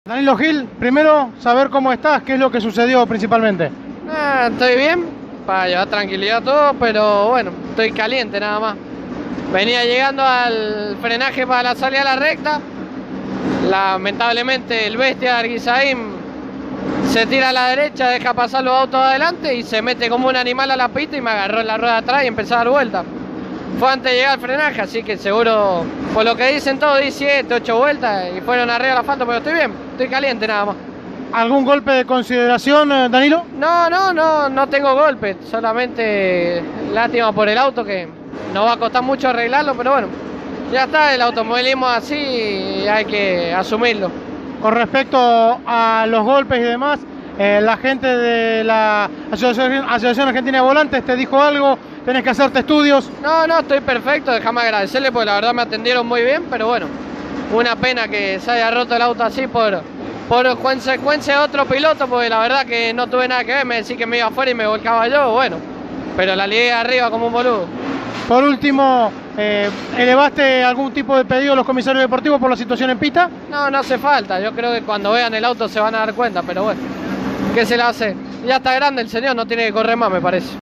Danilo Gil, primero saber cómo estás, qué es lo que sucedió principalmente. Estoy bien, para llevar tranquilidad a todo, pero bueno, estoy caliente nada más. Venía llegando al frenaje para la salida a la recta. Lamentablemente el bestia de Arguisaín se tira a la derecha, deja pasar los autos adelante y se mete como un animal a la pista y me agarró en la rueda atrás y empezó a dar vueltas. Fue antes de llegar al frenaje, así que seguro, por lo que dicen todos, di 7, 8 vueltas y fueron arriba del asfalto, pero estoy bien, estoy caliente nada más. ¿Algún golpe de consideración, Danilo? No tengo golpe, solamente lástima por el auto que nos va a costar mucho arreglarlo, pero bueno, ya está, el automovilismo así y hay que asumirlo. Con respecto a los golpes y demás, la gente de la Asociación Argentina de Volantes te dijo algo, tenés que hacerte estudios. No, estoy perfecto, déjame agradecerle porque la verdad me atendieron muy bien, pero bueno, una pena que se haya roto el auto así por consecuencia de otro piloto, porque la verdad que no tuve nada que ver, me decía que me iba afuera y me volcaba yo, bueno, pero la ligué arriba como un boludo. Por último, ¿elevaste algún tipo de pedido a los comisarios deportivos por la situación en pista? No hace falta, yo creo que cuando vean el auto se van a dar cuenta, pero bueno, ¿qué se le hace? Ya está grande el señor, no tiene que correr más, me parece.